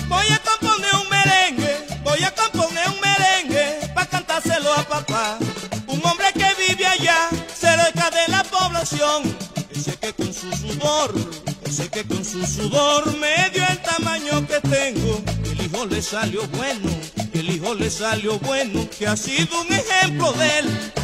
Voy a componer un merengue, voy a componer un merengue pa' cantárselo a papá. Un hombre que vive allá, cerca de la población. Ese que con su sudor, ese que con su sudor me dio el tamaño que tengo. El hijo le salió bueno, el hijo le salió bueno, que ha sido un ejemplo de él.